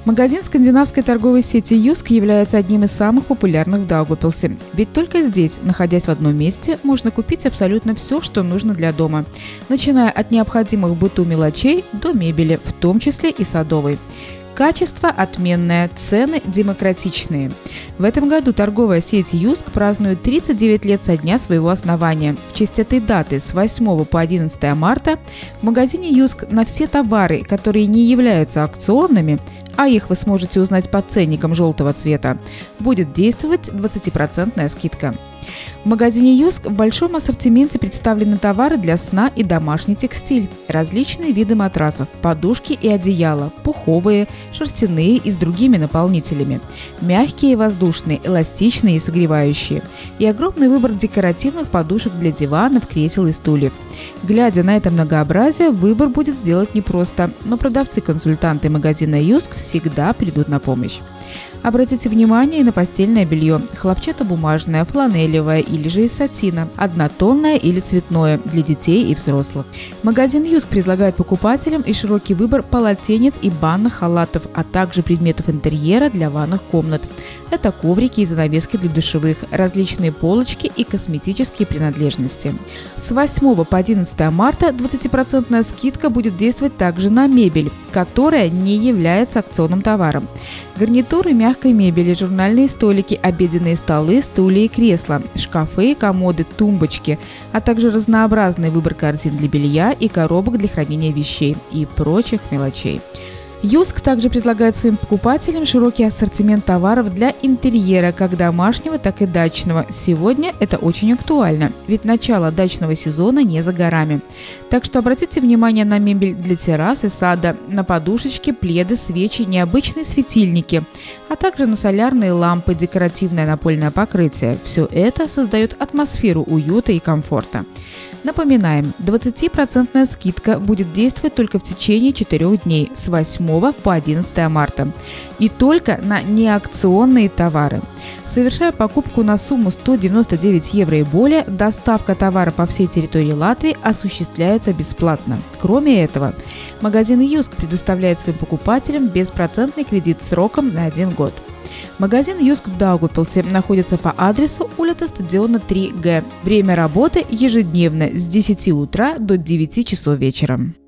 Магазин скандинавской торговой сети «Юск» является одним из самых популярных в Даугавпилсе. Ведь только здесь, находясь в одном месте, можно купить абсолютно все, что нужно для дома, начиная от необходимых в быту мелочей до мебели, в том числе и садовой. Качество отменное, цены демократичные. В этом году торговая сеть «Юск» празднует 39 лет со дня своего основания. В честь этой даты с 8 по 11 марта в магазине «Юск» на все товары, которые не являются акционными, а их вы сможете узнать по ценникам желтого цвета, будет действовать 20% скидка. В магазине «Юск» в большом ассортименте представлены товары для сна и домашний текстиль, различные виды матрасов, подушки и одеяла, пуховые, шерстяные и с другими наполнителями, мягкие и воздушные, эластичные и согревающие, и огромный выбор декоративных подушек для диванов, кресел и стульев. Глядя на это многообразие, выбор будет сделать непросто, но продавцы-консультанты магазина «Юск» всегда придут на помощь. Обратите внимание и на постельное белье – хлопчатобумажное, фланелевое или же из сатина, однотонное или цветное для детей и взрослых. Магазин «Юск» предлагает покупателям и широкий выбор полотенец и банных халатов, а также предметов интерьера для ванных комнат. Это коврики и занавески для душевых, различные полочки и косметические принадлежности. С 8 по 11 марта 20% скидка будет действовать также на мебель, которая не является акционным товаром. Гарнитуры мягкой мебели, журнальные столики, обеденные столы, стулья и кресла, шкафы, комоды, тумбочки, а также разнообразный выбор корзин для белья и коробок для хранения вещей и прочих мелочей. «Юск» также предлагает своим покупателям широкий ассортимент товаров для интерьера, как домашнего, так и дачного. Сегодня это очень актуально, ведь начало дачного сезона не за горами. Так что обратите внимание на мебель для террас и сада, на подушечки, пледы, свечи, необычные светильники, а также на солярные лампы, декоративное напольное покрытие. Все это создает атмосферу уюта и комфорта. Напоминаем, 20% скидка будет действовать только в течение 4 дней с 8 по 11 марта и только на неакционные товары. Совершая покупку на сумму 199 евро и более, доставка товара по всей территории Латвии осуществляется бесплатно. Кроме этого, магазин «Юск» предоставляет своим покупателям беспроцентный кредит сроком на 1 год. Магазин «Юск» в Даугавпилсе находится по адресу улица Стадиона 3Г. Время работы ежедневно с 10 утра до 9 часов вечера.